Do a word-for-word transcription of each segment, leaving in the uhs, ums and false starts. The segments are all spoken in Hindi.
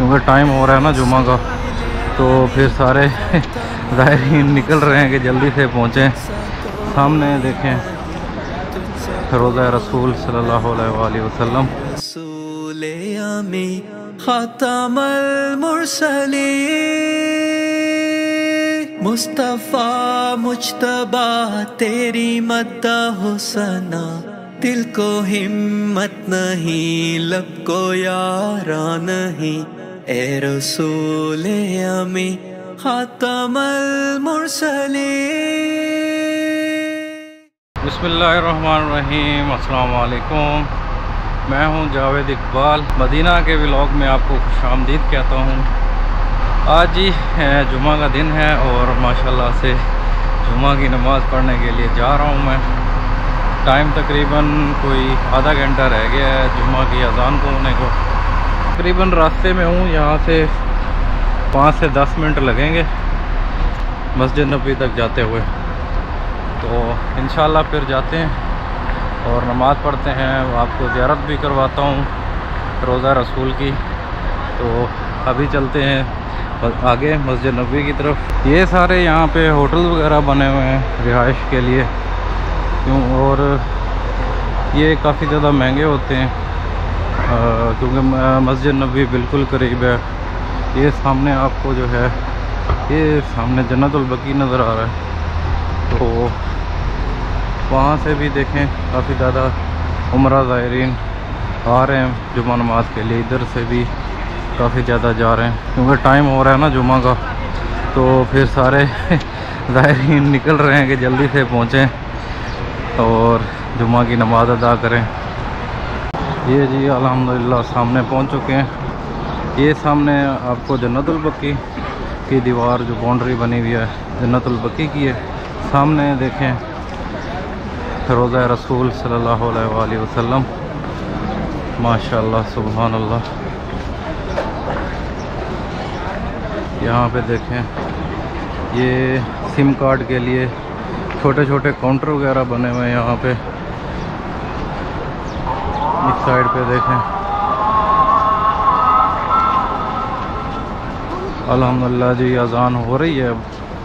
क्योंकि टाइम हो रहा है ना जुम्मा का, तो फिर सारे ज़ाहिरीन निकल रहे हैं कि जल्दी से पहुँचें। सामने देखें रोज़ा रसूल सल्लल्लाहु अलैहि वसल्लम। मुस्तफ़ा मुज्तबा तेरी मद्दा हुसना, दिल को हिम्मत नहीं लब को यारा नहीं, ए रसूल अमी खातमुल मुरसलीन। बिस्मिल्लाहिर्रहमानिर्रहीम, अस्सलाम वालेकुम। मैं हूं जावेद इकबाल। मदीना के व्लॉग में आपको खुशामदीद कहता हूं। आज जी जुम्मा का दिन है और माशाल्लाह से जुम्मा की नमाज़ पढ़ने के लिए जा रहा हूं मैं। टाइम तकरीबन कोई आधा घंटा रह गया है जुम्मा की अज़ान को होने को। तकरीबन रास्ते में हूँ, यहाँ से पाँच से दस मिनट लगेंगे मस्जिद नबी तक जाते हुए। तो इंशाल्लाह फिर जाते हैं और नमाज़ पढ़ते हैं। आपको ज़ियारत भी करवाता हूँ रोज़ा रसूल की। तो अभी चलते हैं आगे मस्जिद नबी की तरफ। ये सारे यहाँ पे होटल वगैरह बने हुए हैं रिहाइश के लिए, क्यों और ये काफ़ी ज़्यादा महंगे होते हैं क्योंकि मस्जिद नबी बिल्कुल करीब है। ये सामने आपको जो है ये सामने जन्नतुल बकी नज़र आ रहा है, तो वहाँ से भी देखें काफ़ी ज़्यादा उमरा ज़ायरीन आ रहे हैं जुम्मा नमाज के लिए। इधर से भी काफ़ी ज़्यादा जा रहे हैं क्योंकि टाइम हो रहा है ना जुम्मा का, तो फिर सारे ज़ायरीन निकल रहे हैं कि जल्दी से पहुँचें और जुम्मा की नमाज़ अदा करें। ये जी अल्हम्दुलिल्लाह सामने पहुँच चुके हैं। ये सामने आपको जन्नतुल बकी की दीवार जो बाउंड्री बनी हुई है जन्नतुल बकी की है। सामने देखें रोज़ा रसूल सल्लल्लाहु अलैहि वसल्लम। माशाल्लाह सुभान अल्लाह। यहाँ पे देखें ये सिम कार्ड के लिए छोटे छोटे काउंटर वगैरह बने हुए हैं यहाँ पे। इस साइड पे देखें अल्हम्दुलिल्लाह जी अज़ान हो रही है अब।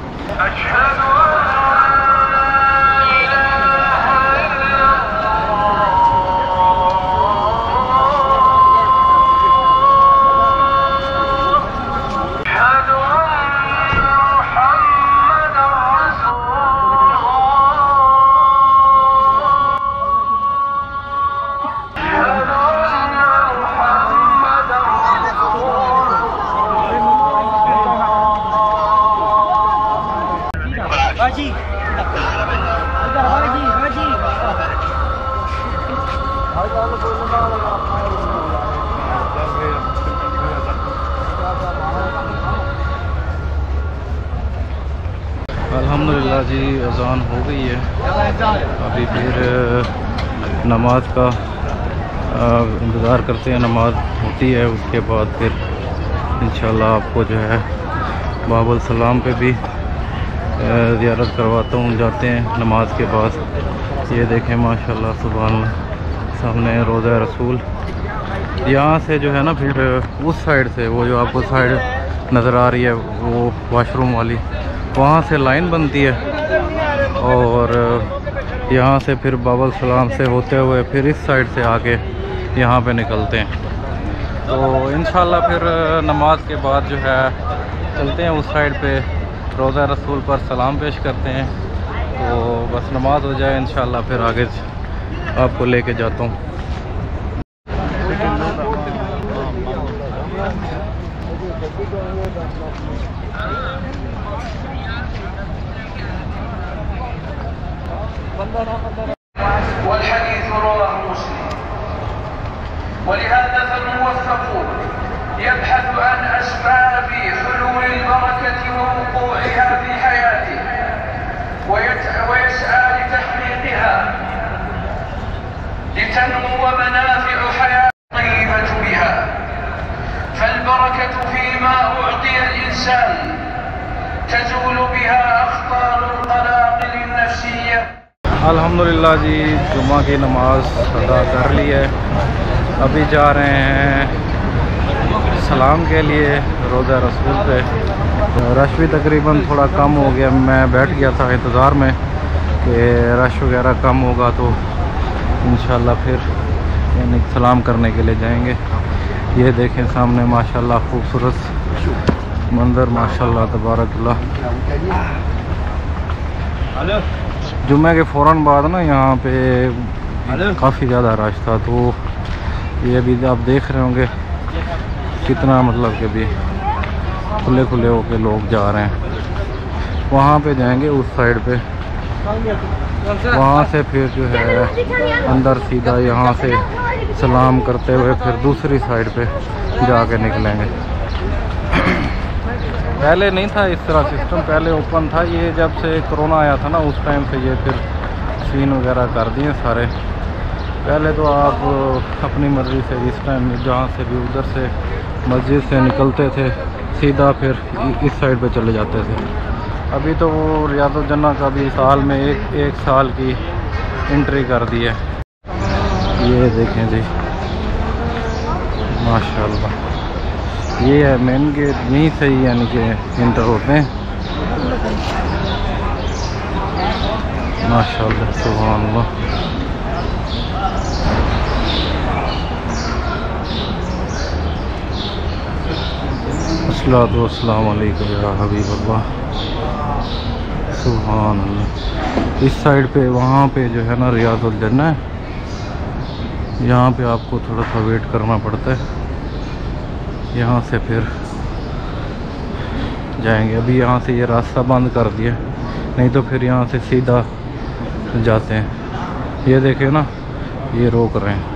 अल्हम्दुलिल्लाह जी अज़ान हो गई है। अभी फिर नमाज का इंतज़ार करते हैं, नमाज होती है उसके बाद फिर इंशाल्लाह आपको जो है बाबुल सलाम पे भी ज़ियारत करवाता हूँ। जाते हैं नमाज के बाद। ये देखें माशाल्लाह सुभान अल्लाह सामने रोज़ा रसूल। यहाँ से जो है ना फिर उस साइड से वो जो आपको साइड नज़र आ रही है वो वाशरूम वाली, वहाँ से लाइन बनती है और यहाँ से फिर बाबुल सलाम से होते हुए फिर इस साइड से आके यहाँ पे निकलते हैं। तो इंशाल्लाह फिर नमाज के बाद जो है चलते हैं उस साइड पे, रोज़ा रसूल पर सलाम पेश करते हैं। तो बस नमाज हो जाए इंशाल्लाह फिर आगे आपको लेके जाता हूँ। والحديث رواه مسلم. ولهذا فالموفقون يبحث عن أسباب حلول البركة ووقوعها في حياته ويسعى لتحقيقها لتنمو منافع حياة طيبة بها. فالبركة فيما أعطي الإنسان تزول بها أخطار القلاقل النفسية. अल्हम्दुलिल्लाह जी जुम्मा की नमाज़ अदा कर ली है। अभी जा रहे हैं सलाम के लिए रोज़ा रसूल पे। रश भी तकरीबन थोड़ा कम हो गया, मैं बैठ गया था इंतज़ार में कि रश वगैरह कम होगा तो इंशाल्लाह फिर यानी सलाम करने के लिए जाएंगे। ये देखें सामने माशाल्लाह खूबसूरत मंज़र, माशाल्लाह तबारकल्लाह। जुम्मे के फ़ौरन बाद ना यहाँ पे काफ़ी ज़्यादा रश था, तो ये अभी आप देख रहे होंगे कितना मतलब कि अभी खुले खुले होके लोग जा रहे हैं। वहाँ पे जाएंगे उस साइड पे, वहाँ से फिर जो है अंदर सीधा यहाँ से सलाम करते हुए फिर दूसरी साइड पे जाके निकलेंगे। पहले नहीं था इस तरह सिस्टम, पहले ओपन था। ये जब से कोरोना आया था ना उस टाइम से ये फिर सीन वगैरह कर दिए सारे। पहले तो आप अपनी मर्ज़ी से इस टाइम जहाँ से भी उधर से मस्जिद से निकलते थे सीधा फिर इस साइड पे चले जाते थे। अभी तो वो रियादुल जन्नह का भी साल में एक एक साल की एंट्री कर दी है। ये देखें जी माशाल्लाह, ये है मेन गेट, यहीं से ही यानी कि इंटर होते हैं। माशाल्लाह सुभान अल्लाह। अस्सलातु वस्सलामु अलैका या हबीब अल्लाह। सुभान अल्लाह। इस साइड पे वहाँ पे जो है ना रियादुल जन्नह है, यहाँ पे आपको थोड़ा सा वेट करना पड़ता है। यहाँ से फिर जाएंगे। अभी यहाँ से ये रास्ता बंद कर दिया, नहीं तो फिर यहाँ से सीधा जाते हैं। ये देखे ना, ये रोक रहे हैं।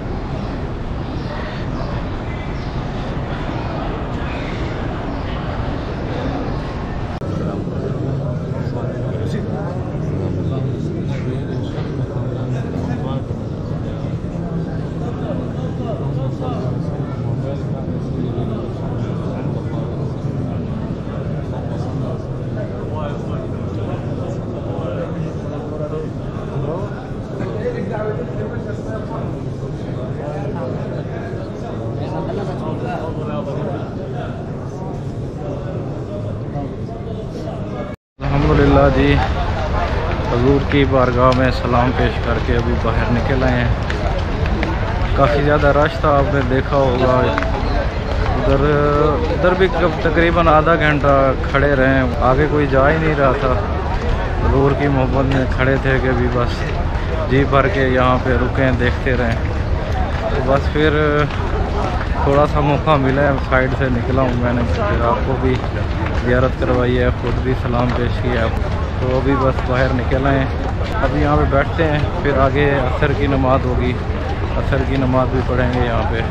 अल्हम्दुलिल्लाह जी, हजूर की बारगाह में सलाम पेश करके अभी बाहर निकल आए हैं। काफ़ी ज़्यादा रश था, आपने देखा होगा। उधर उधर भी तकरीबन आधा घंटा खड़े रहे, आगे कोई जा ही नहीं रहा था। हजूर की मोहब्बत में खड़े थे कि अभी बस जी भर के यहाँ पे रुकें, देखते रहें। तो बस फिर थोड़ा सा मौका मिला है, साइड से निकला हूँ मैंने, फिर आपको भी ज़ियारत करवाई है, ख़ुद भी सलाम पेश किया। तो अभी बस बाहर निकल आए, अभी यहाँ पे बैठते हैं, फिर आगे असर की नमाज़ होगी, असर की नमाज़ भी पढ़ेंगे यहाँ पे।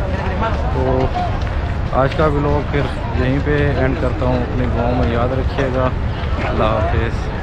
तो आज का व्लॉग फिर यहीं पे एंड करता हूँ। अपने गाँव में याद रखिएगा। अल्लाह हाफिज़।